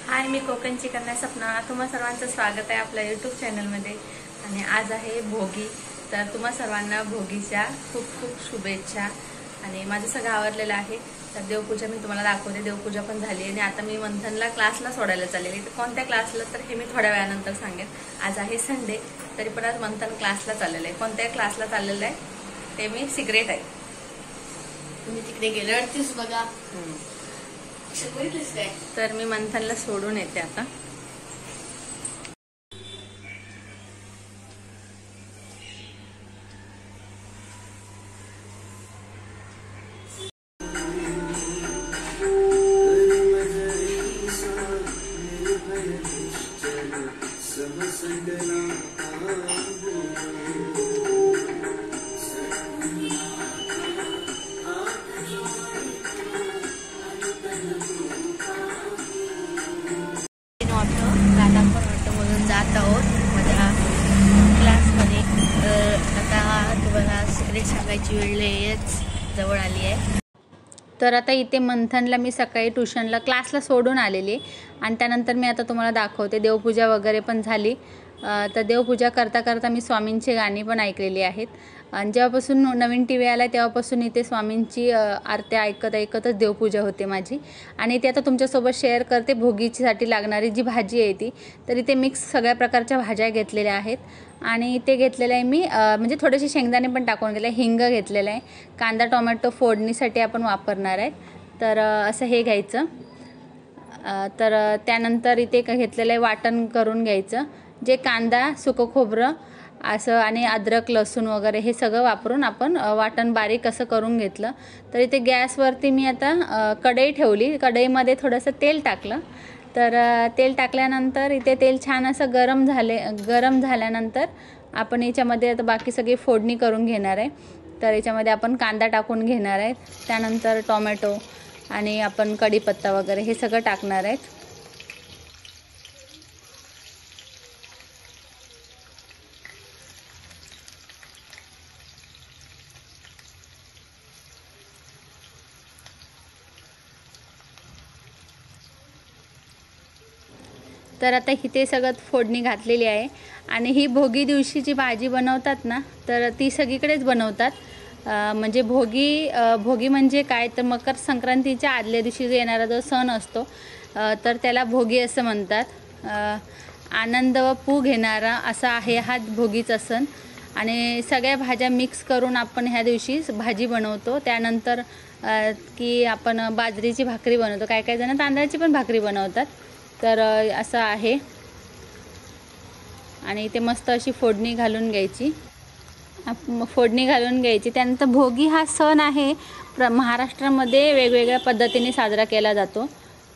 हाय, मी कोकणची कन्या सपना। तुम्हा सर्वांचं स्वागत आहे आपल्या यूट्यूब चॅनलमध्ये। आणि आज आहे भोगी, तर तुम्हा सर्वांना भोगीच्या खूप खूप शुभेच्छा। आणि माझं सगळं आवरलेलं आहे, तर देवपूजा मी तुम्हाला दाखवते। देवपूजा पण झाली आणि आता मी मंथनला क्लासला सोडायला चाललेली। तर कोणत्या क्लासला तर हे मी थोड्या वेळानंतर सांगेन। आज आहे संडे, तरी पण आज मंथन क्लासला चाललेलं आहे। कोणत्या क्लासला चाललेलं आहे ते मी सिक्रेट आहे, तुम्ही तिकडे गेल्यावरतीच बघा। तर मी मंथनला सोडून येते आता। जात आहोत माझ्या क्लासमध्ये। आता तुम्हाला सिक्रेट सांगायची वेळ जवळ आली आहे। तर आता इथे मंथनला मी सकाळी ट्युशनला क्लासला सोडून आलेली आणि त्यानंतर मी आता तुम्हाला दाखवते। देवपूजा वगैरे पण झाली। तर देवपूजा करता करता मी स्वामींची गाणी पण ऐकलेली आहेत। आणि जेव्हापासून नवीन टीव्ही आला तेव्हापासून इथे स्वामींची आरत्या ऐकतच देवपूजा होते माझी। आणि ते आता तुमच्यासोबत शेअर करते। भोगीसाठी लागणारी जी भाजी आहे ती, तर इथे मिक्स सगळ्या प्रकारच्या भाज्या घेतलेल्या आहेत। आणि इथे घेतलेलं आहे मी म्हणजे थोडेसे शेंगदाणे पण टाकून घेतले, हिंग घेतलेलं आहे, कांदा टोमॅटो फोडणीसाठी आपण वापरणार आहे। तर असं हे घ्यायचं। तर त्यानंतर इथे घेतलेलं आहे वाटण करून घ्यायचं, जे कांदा सुकं खोबरं असं आणि अद्रक लसूण वगैरे हे सगळं वापरून आपण वाटण बारीक असं करून घेतलं। तर इथे गॅसवरती मी आता कढई ठेवली, कढईमध्ये थोडंसं तेल टाकलं। तर तेल टाकल्यानंतर इथे तेल छान असं गरम झाल्यानंतर आपण याच्यामध्ये आता बाकी सगळी फोडणी करून घेणार आहे। तर याच्यामध्ये आपण कांदा टाकून घेणार आहे, त्यानंतर टोमॅटो आणि आपण कढीपत्ता वगैरे हे सगळं टाकणार आहेत। तर आता इथे सगळं फोडणी घातलेली आहे। आणि ही भोगी दिवशी जी भाजी बनवतात ना, तर ती सगळीकडेच बनवतात। म्हणजे भोगी म्हणजे काय, तर मकर संक्रांतीच्या आदल्या दिवशी येणारा जो सण असतो, तर त्याला भोगी असं म्हणतात। आनंद व पू घेणारा असा आहे हा भोगीचा सण। आणि सगळ्या भाज्या मिक्स करून आपण ह्या दिवशी भाजी बनवतो। त्यानंतर की आपण बाजरीची भाकरी बनवतो, काही जण तांदळाची पण भाकरी बनवतात। तर असं आहे। आणि इथे मस्त अशी फोडणी घालून घ्यायची, त्यानंतर भोगी हा सण आहे महाराष्ट्रामध्ये वेगवेगळ्या पद्धतीने साजरा केला जातो।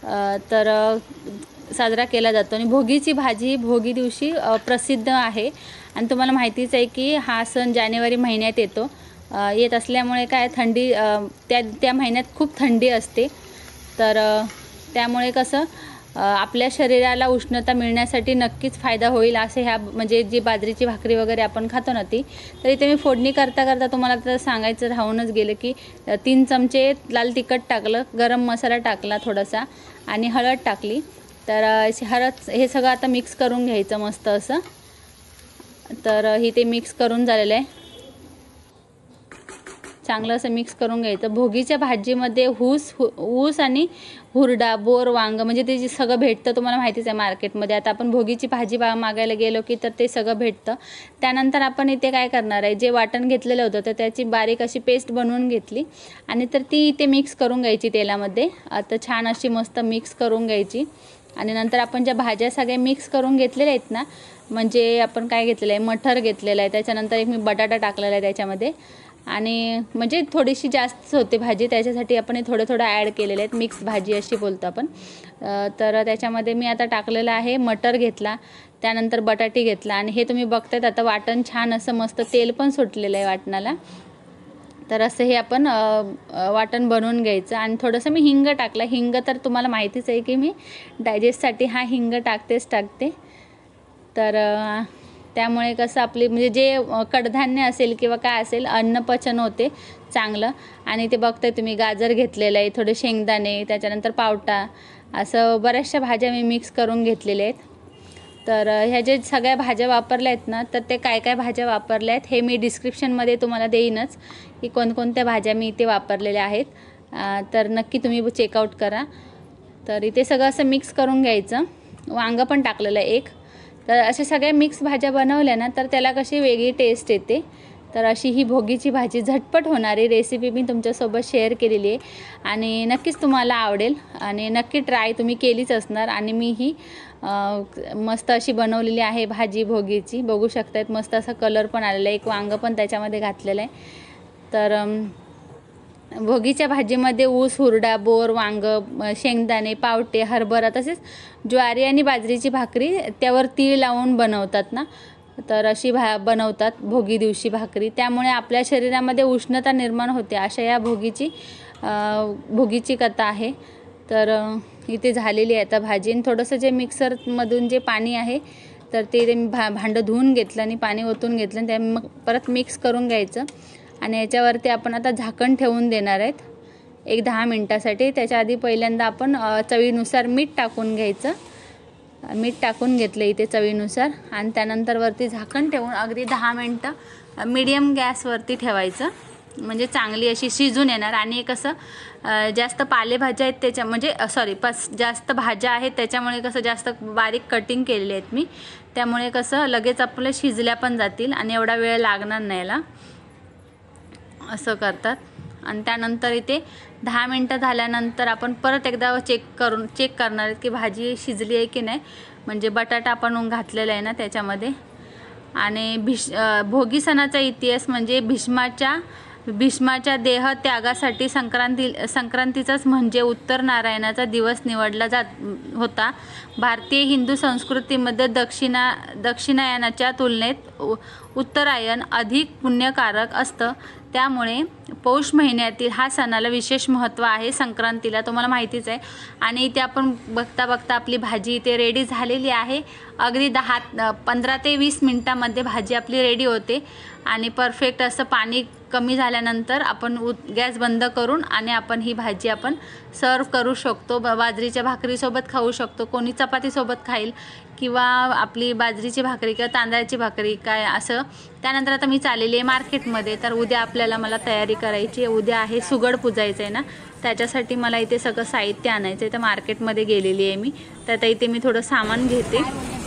आणि भोगीची भाजी भोगी दिवशी प्रसिद्ध आहे। आणि तुम्हाला माहितीच आहे की हा सण जानेवारी महिन्यात येत असल्यामुळे काय थंडी त्या महिन्यात खूप थंडी असते। तर त्यामुळे कसं आपल्या शरीराला उष्णता मिळण्यासाठी नक्कीच फायदा होईल असे ह्या म्हणजे जी बाजरीची भाकरी वगैरे आपण खातो ना ती। तर इथे मी फोडणी करता तुम्हाला तर सांगायचं राहूनच गेलं की 3 चमचे लाल तिखट टाकलं, गरम मसाला टाकला थोडासा आणि हळद टाकली। तर हे सगळं आता मिक्स करून घ्यायचं मस्त असं। तर इथे मिक्स करून झालेलं आहे, चांगलं असं मिक्स करून घ्यायचं। भोगीच्या भाजीमध्ये ऊस आणि हुरडा, बोर, वांग म्हणजे ते जे सगळं भेटतं तुम्हाला माहितीच आहे मार्केटमध्ये। आता आपण भोगीची भाजी मागायला गेलो की तर ते सगळं भेटतं। त्यानंतर आपण इथे काय करणार आहे, जे वाटण घेतलेलं होतं तर त्याची बारीक अशी पेस्ट बनवून घेतली आणि तर ती इथे मिक्स करून घ्यायची तेलामध्ये। आता छान अशी मस्त मिक्स करून घ्यायची। आणि नंतर आपण ज्या भाज्या सगळ्या मिक्स करून घेतलेल्या आहेत ना, म्हणजे आपण काय घेतलेलं आहे, मटर घेतलेलं आहे, त्याच्यानंतर एक मी बटाटा टाकलेला आहे त्याच्यामध्ये। आणि म्हणजे थोडीशी जास्त होते भाजी, त्याच्यासाठी आपण हे थोडं ॲड केलेले आहेत, मिक्स भाजी अशी बोलतो आपण। तर त्याच्यामध्ये मी आता टाकलेलं आहे मटर घेतला, त्यानंतर बटाटे घेतला आणि हे तुम्ही बघतायत आता वाटण छान असं मस्त तेल पण सुटलेलं आहे वाटणाला। तर असं हे आपण वाटण बनवून घ्यायचं। आणि थोडंसं मी हिंग टाकला, हिंग तर तुम्हाला माहितीच आहे की मी डायजेस्टसाठी हा हिंग टाकते। तर त्यामुळे कसं आपली म्हणजे जे कडधान्य असेल किंवा काय असेल अन्नपचन होते चांगलं। आणि ते बघताय तुम्ही गाजर घेतलेलं आहे, थोडे शेंगदाणे, त्याच्यानंतर पावटा असं बऱ्याचशा भाज्या मी मिक्स करून घेतलेल्या आहेत. तर ह्या जे सगळ्या भाज्या वापरल्या आहेत ना, तर ते काय काय भाज्या वापरल्या आहेत हे मी डिस्क्रिप्शनमध्ये तुम्हाला देईनच की कोणकोणत्या भाज्या मी इथे वापरलेल्या आहेत. तर नक्की तुम्ही चेकआउट करा. तर इथे सगळं असं मिक्स करून घ्यायचं. वांगं पण टाकलेलं आहे एक. तर अशा सगळ्या मिक्स भाज्या बनवल्या ना तर त्याला कशी वेगळी टेस्ट येते. तर अशी ही भोगीची भाजी झटपट होणारी रेसिपी मी तुमच्यासोबत शेअर केलेली आहे आणि नक्कीच तुम्हाला आवडेल आणि नक्की ट्राय तुम्ही केलीच असणार. आणि मी ही मस्त अशी बनवलेली आहे भाजी भोगीची. बघू शकतायत मस्त असा कलर पण आलेला आहे. एक वांगं पण त्याच्यामध्ये घातलेलं आहे. तर भोगीच्या भाजीमध्ये ऊस, हुरडा, बोर, वांगं, शेंगदाणे, पावटे, हरभरा तसेच ज्वारी आणि बाजरीची भाकरी त्यावर तीळ लावून बनवतात ना, तर अशी बनवतात भोगी दिवशी भाकरी. त्यामुळे आपल्या शरीरामध्ये उष्णता निर्माण होते अशा या भोगीची कथा आहे. तर इथे झालेली आहे आता भाजी. आणि थोडंसं जे मिक्सरमधून जे पाणी आहे तर ते भांडं धुवून घेतलं आणि पाणी ओतून घेतलं आणि ते मग परत मिक्स करून घ्यायचं. आणि याच्यावरती आपण आता झाकण ठेवून देणार आहेत एक 10 मिनटासाठी. त्याच्या आधी पहिल्यांदा आपण चवीनुसार मीठ टाकून घ्यायचं. मीठ टाकून घेतलं इथे चवीनुसार आणि त्यानंतर वरती झाकण ठेवून अगदी 10 मिनटं मीडियम गॅसवरती ठेवायचं. म्हणजे चांगली अशी शिजून येणार. आणि कसं जास्त पालेभाज्या आहेत त्याच्या म्हणजे जास्त भाज्या आहेत त्याच्यामुळे कसं जास्त बारीक कटिंग केलेले आहेत मी. त्यामुळे कसं लगेच आपल्या शिजल्या पण जातील आणि एवढा वेळ लागणार नाही याला. असं करतात. आणि त्यानंतर इथे 10 मिनटं झाल्यानंतर आपण परत एकदा चेक करणार आहेत की भाजी शिजली आहे की नाही. म्हणजे बटाटा आपण घातलेला आहे ना त्याच्यामध्ये. आणि भोगी सणाचा इतिहास म्हणजे भीष्माच्या देह त्यागासाठी संक्रांतीचाच म्हणजे उत्तर नारायणाचा दिवस निवडला होता. भारतीय हिंदू संस्कृतीमध्ये दक्षिणायनाच्या तुलनेत उत्तरायण अधिक पुण्यकारक असतं. त्यामुळे पौष महिन्यातील हा सणाला विशेष महत्त्व आहे. संक्रांतीला तुम्हाला माहितीच आहे. आणि इथे आपण बघता आपली भाजी इथे रेडी झालेली आहे. अगदी 15 ते 20 मिनटामध्ये भाजी आपली रेडी होते. आणि परफेक्ट असं पाणी कमी झाल्यानंतर आपण गॅस बंद करून आणि आपण ही भाजी आपण सर्व करू शकतो. बाजरीच्या भाकरीसोबत खाऊ शकतो, कोणी चपातीसोबत खाईल किंवा आपली बाजरीची भाकरी किंवा तांदळाची भाकरी काय असं. त्यानंतर आता मी चाललेली आहे मार्केटमध्ये. तर उद्या मला तयारी करायची आहे. उद्या आहे सुगड पुजायचं आहे ना, त्याच्यासाठी मला इथे सगळं साहित्य आणायचं आहे. तर मार्केटमध्ये गेलेली आहे मी. तर आता इथे मी थोडं सामान घेते.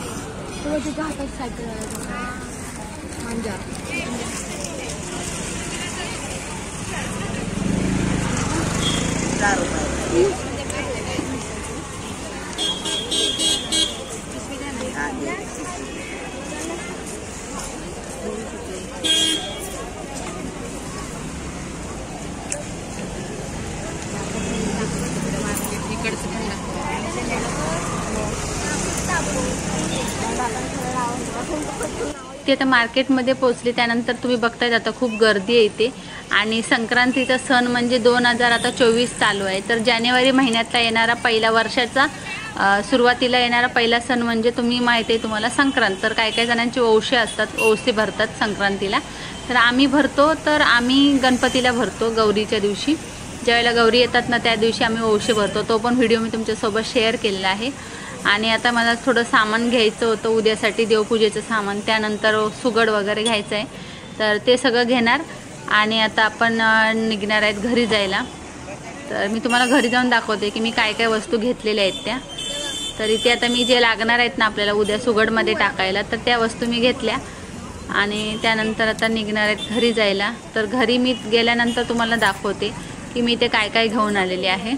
ते आता मार्केटमध्ये पोचले. त्यानंतर तुम्ही बघताय आता खूप गर्दी आहे इथे. आणि संक्रांतीचा सण म्हणजे 2024 चालू आहे. तर जानेवारी महिन्यातला येणारा पहिला वर्षाचा सुरुवातीला येणारा पहिला सण म्हणजे तुम्ही माहिती आहे तुम्हाला संक्रांत. तर काही जणांचे ओवसे असतात, ओवसे भरतात संक्रांतीला. तर आम्ही भरतो. तर आम्ही गणपतीला भरतो गौरीच्या दिवशी. ज्यावेळेला गौरी येतात ना त्या दिवशी आम्ही ओवसे भरतो. तो पण व्हिडिओ मी तुमच्यासोबत शेअर केलेला आहे. आणि आता मला थोडं सामान घ्यायचं होतं उद्यासाठी, देवपूजेचं सामान. त्यानंतर सुगड वगैरे घ्यायचं आहे. तर ते सगळं घेणार आणि आता आपण निघणार आहेत घरी जायला. तर मी तुम्हाला घरी जाऊन दाखवते की मी काय काय वस्तू घेतलेल्या आहेत त्या. तर इथे आता मी जे लागणार आहेत ना आपल्याला उद्या सुगडमध्ये टाकायला, तर त्या वस्तू मी घेतल्या. आणि त्यानंतर आता निघणार आहेत घरी जायला. तर घरी मी गेल्यानंतर तुम्हाला दाखवते की मी ते काय काय घेऊन आलेले आहे.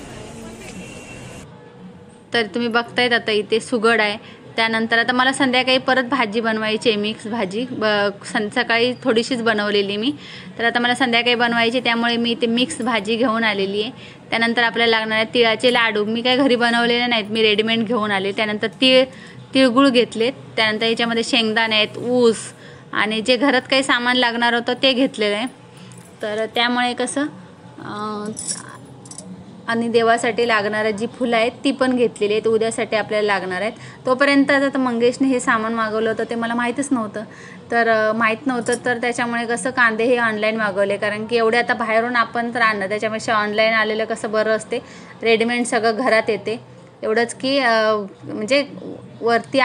तर तुम्ही बघतायत आता इथे सुगड आहे. त्यानंतर आता मला संध्याकाळी परत भाजी बनवायची आहे, मिक्स भाजी. सकाळी थोडीशीच बनवलेली मी. तर आता मला संध्याकाळी बनवायची, त्यामुळे मी इथे मिक्स भाजी घेऊन आलेली आहे. त्यानंतर आपल्याला लागणार आहे तिळाचे लाडू. मी काही घरी बनवलेले नाहीत, मी रेडीमेड घेऊन आले. त्यानंतर तिळगुळ घेतलेत. त्यानंतर याच्यामध्ये शेंगदाणे आहेत, ऊस आणि जे घरात काही सामान लागणार होतं ते घेतलेलं आहे. तर त्यामुळे कसं आणि देवासाठी लागणारी जी फुलं आहेत ती पण घेतलेली आहेत. उद्यासाठी आपल्याला लागणार आहेत. तोपर्यंत आता मंगेशने हे सामान मागवलं होतं, ते मला माहीतच नव्हतं. तर माहीत नव्हतं तर त्याच्यामुळे कसं कांदे हे ऑनलाईन मागवले. कारण की एवढे आता बाहेरून आपण तर आणणं, त्याच्यापेक्षा ऑनलाईन आलेलं कसं बरं असते. रेडीमेड सगळं घरात येते. एवढंच की म्हणजे वरती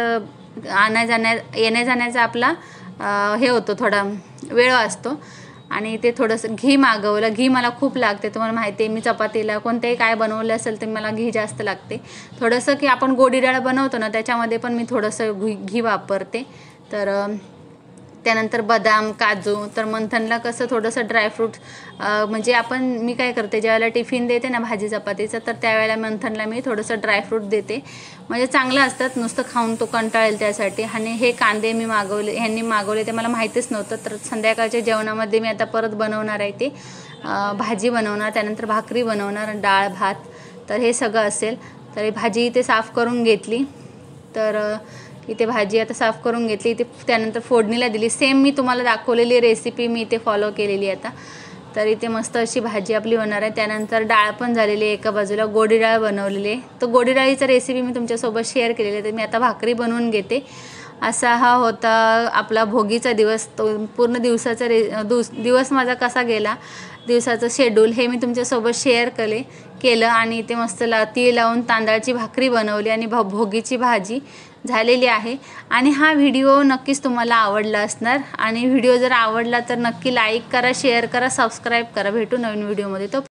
येण्या जाण्याचा आपला हे होतो, थोडा वेळ असतो. आणि ते थोडंसं घी मागवलं. घी मला खूप लागते, तुम्हाला माहिती आहे. मी चपातीला कोणतेही काय बनवलं असेल तर मला घी जास्त लागते. थोडंसं की आपण गोडी डाळ बनवतो ना, त्याच्यामध्ये पण मी थोडंसं घी वापरते. तर त्यानंतर बदाम, काजू. तर मंथनला कसं थोडंसं ड्रायफ्रूट म्हणजे मी काय करते, ज्यावेळेला टिफिन देते ना भाजी चपातीचं, तर त्यावेळेला मंथनला मी थोडंसं ड्रायफ्रूट देते. म्हणजे चांगलं असतात, नुसतं खाऊन तो कंटाळेल त्यासाठी. आणि हे कांदे मी ह्यांनी मागवले, ते मला माहितीच नव्हतं. तर संध्याकाळच्या जेवणामध्ये मी आता परत बनवणार आहे ते भाजी बनवणार, त्यानंतर भाकरी बनवणार, डाळ भात. तर हे सगळं असेल. तर ही भाजी इथे साफ करून घेतली. तर इथे भाजी आता साफ करून घेतली. इथे त्यानंतर फोडणीला दिली. सेम मी तुम्हाला दाखवलेली रेसिपी मी इथे फॉलो केलेली आता. तर इथे मस्त अशी भाजी आपली होणार आहे. त्यानंतर डाळ पण झालेली आहे, एका बाजूला गोडी डाळ बनवलेली आहे. तर गोडी डाळीचा रेसिपी मी तुमच्यासोबत शेअर केलेली आहे. तर मी आता भाकरी बनवून घेते. असा हा होता आपला भोगीचा दिवस. तो पूर्ण दिवसाचा दिवस माझा कसा गेला, दिवसाचं शेड्यूल हे मी तुमच्यासोबत शेअर केलं. आणि इथे मस्त तीळ लावून तांदळाची भाकरी बनवली आणि भोगीची भाजी झालेली आहे. आणि हा व्हिडिओ नक्कीच तुम्हाला आवडला असणार. आणि व्हिडिओ जर आवडला तर नक्की लाईक करा, शेअर करा, सबस्क्राईब करा. भेटू नवीन व्हिडिओमध्ये. तो